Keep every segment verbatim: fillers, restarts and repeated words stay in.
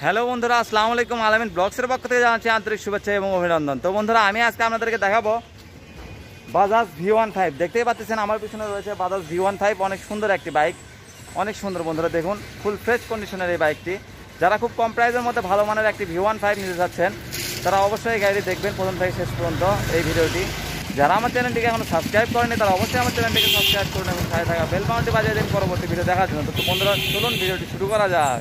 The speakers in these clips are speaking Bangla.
হ্যালো বন্ধুরা, আসসালামু আলাইকুম। আলামিন ব্লগসের পক্ষ থেকে জানাচ্ছি আন্তরিক শুভেচ্ছা এবং অভিনন্দন। তো বন্ধুরা, আমি আজকে আপনাদেরকে দেখাবো বাজাজ ভি ওয়ান ফাইভ। দেখতেই পাচ্ছেন আমার পিছনে রয়েছে বাজাজ ভি ওয়ান ফাইভ। অনেক সুন্দর একটি বাইক, অনেক সুন্দর বন্ধুরা। দেখুন, ফুল ফ্রেশ কন্ডিশনের এই বাইকটি। যারা খুব কম প্রাইসের মধ্যে ভালো মানের একটি ভি ওয়ান ফাইভ নিতে যাচ্ছেন, তারা অবশ্যই এই গাড়ি দেখবেন প্রথম থেকে শেষ পর্যন্ত এই ভিডিওটি। যারা আমার চ্যানেলটিকে এখনো সাবস্ক্রাইব করেনি, তারা অবশ্যই আমার চ্যানেলটিকে সাবস্ক্রাইব করুন এবং সাথে থাকা বেল বাটনটি বাজিয়ে দিন পরবর্তী ভিডিও দেখার জন্য। তো বন্ধুরা, চলুন ভিডিওটি শুরু করা যাক।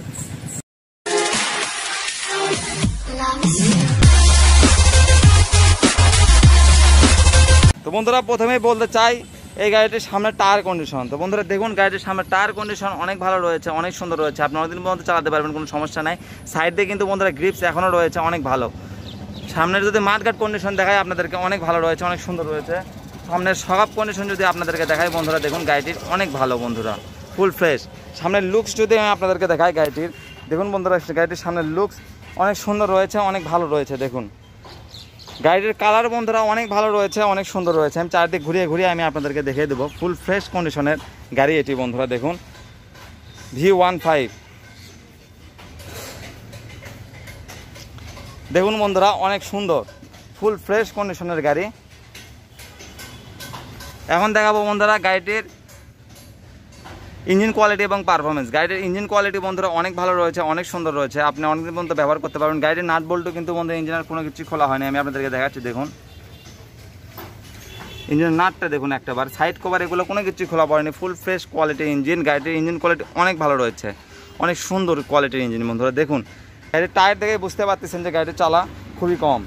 তো বন্ধুরা, প্রথমেই বলতে চাই এই গাড়িটির সামনে টায়ার কন্ডিশন। তো বন্ধুরা দেখুন, গাড়িটির সামনে টায়ার কন্ডিশন অনেক ভালো রয়েছে, অনেক সুন্দর রয়েছে। আপনি অনেকদিন পর্যন্ত চালাতে পারবেন, কোনো সমস্যা নাই। সাইড দিয়ে কিন্তু বন্ধুরা গ্রিপস এখনও রয়েছে, অনেক ভালো। সামনের যদি মাঠঘাট কন্ডিশন দেখায় আপনাদেরকে, অনেক ভালো রয়েছে, অনেক সুন্দর রয়েছে। সামনের সব কন্ডিশন যদি আপনাদেরকে দেখায় বন্ধুরা, দেখুন গাড়িটির অনেক ভালো বন্ধুরা, ফুল ফ্রেশ। সামনের লুকস যদি আমি আপনাদেরকে দেখাই গাড়িটির, দেখুন বন্ধুরা, গাড়িটির সামনের লুকস অনেক সুন্দর রয়েছে, অনেক ভালো রয়েছে। দেখুন গাড়িটির কালার বন্ধুরা অনেক ভালো রয়েছে, অনেক সুন্দর রয়েছে। আমি চারদিক ঘুরিয়ে ঘুরিয়ে আমি আপনাদেরকে দেখিয়ে দেবো। ফুল ফ্রেশ কন্ডিশনের গাড়ি এটি বন্ধুরা। দেখুন ভি ওয়ান ফাইভ, দেখুন বন্ধুরা অনেক সুন্দর ফুল ফ্রেশ কন্ডিশনের গাড়ি। এখন দেখাবো বন্ধুরা গাড়িটির ইঞ্জিন কোয়ালিটি এবং পারফরমেন্স। গাড়িটির ইঞ্জিন কোয়ালিটি বন্ধুরা অনেক ভালো রয়েছে, অনেক সুন্দর রয়েছে। আপনি অনেকদিন পর্যন্ত ব্যবহার করতে পারবেন। গাড়িটির নাট বল্টু কিন্তু বন্ধুরা ইঞ্জিনের কোনো কিছু খোলা হয়নি, আমি আপনাদেরকে দেখাচ্ছি। দেখুন ইঞ্জিনের নাটটা দেখুন, একটাবার সাইড কভার এগুলো কোনো কিছু খোলা পড়েনি। ফুল ফ্রেশ কোয়ালিটির ইঞ্জিন। গাড়িটির ইঞ্জিন কোয়ালিটি অনেক ভালো রয়েছে, অনেক সুন্দর কোয়ালিটির ইঞ্জিন বন্ধুরা। দেখুন গাড়ির টায়ার দেখে বুঝতে পারতেছেন যে গাড়িটির চালা খুবই কম।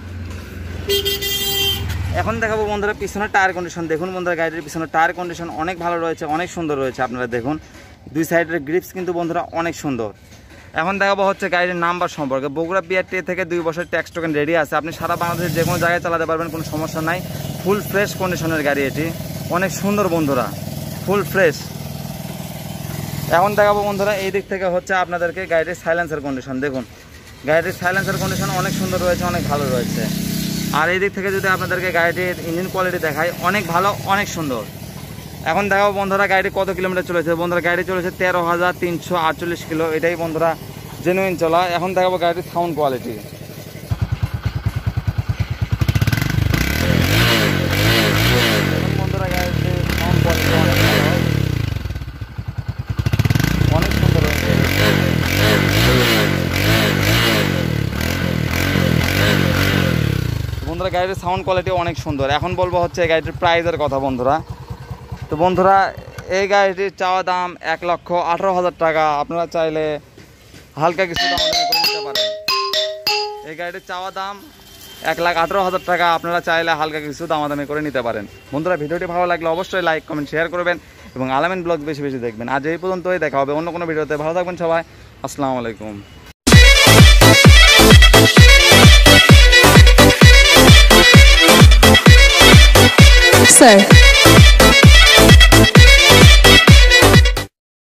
এখন দেখাবো বন্ধুরা পিছনের টায়ার কন্ডিশন। দেখুন বন্ধুরা গাড়িটির পিছনের টায়ার কন্ডিশন অনেক ভালো রয়েছে, অনেক সুন্দর রয়েছে। আপনারা দেখুন দুই সাইডের গ্রিপস কিন্তু বন্ধুরা অনেক সুন্দর। এখন দেখাবো হচ্ছে গাড়ির নাম্বার সম্পর্কে। বগুড়া বিআরটি থেকে দুই বছর ট্যাক্স টোকেন রেডি আছে। আপনি সারা বাংলাদেশের যে কোনো জায়গায় চালাতে পারবেন, কোনো সমস্যা নাই। ফুল ফ্রেশ কন্ডিশনের গাড়ি এটি, অনেক সুন্দর বন্ধুরা, ফুল ফ্রেশ। এখন দেখাবো বন্ধুরা এই দিক থেকে হচ্ছে আপনাদেরকে গাড়িটির সাইলেন্সার কন্ডিশন। দেখুন গাড়িটির সাইলেন্সার কন্ডিশন অনেক সুন্দর রয়েছে, অনেক ভালো রয়েছে। আর এই দিক থেকে যদি আপনাদেরকে গাড়িটির ইঞ্জিন কোয়ালিটি দেখায়, অনেক ভালো, অনেক সুন্দর। এখন দেখাবো বন্ধুরা গাড়িটি কত কিলোমিটার চলেছে। বন্ধুরা গাড়ি চলেছে তেরো হাজার তিনশো আটচল্লিশ কিলো, এটাই বন্ধুরা জেনুইন চলা। এখন দেখাবো গাড়িটির সাউন্ড কোয়ালিটি। বন্ধুরা গাড়িটির সাউন্ড কোয়ালিটি অনেক ভালো, অনেক সুন্দর রয়েছে। বন্ধুরা গাড়িটির সাউন্ড কোয়ালিটি অনেক সুন্দর। এখন বলবো হচ্ছে এই গাড়িটির প্রাইসের কথা বন্ধুরা। তো বন্ধুরা এই গাড়িটির চাওয়া দাম এক লক্ষ আঠারো হাজার টাকা। আপনারা চাইলে হালকা কিছু দামাদামি করে নিতে পারেন। এই গাড়িটির চাওয়া দাম এক লাখ আঠারো হাজার টাকা। আপনারা চাইলে হালকা কিছু দামাদামি করে নিতে পারেন। বন্ধুরা ভিডিওটি ভালো লাগলে অবশ্যই লাইক কমেন্ট শেয়ার করবেন এবং আলামিন ব্লগ বেশি বেশি দেখবেন। আজ এই পর্যন্তই, দেখা হবে অন্য কোনো ভিডিওতে। ভালো থাকবেন সবাই, আসসালামু আলাইকুম। Sir.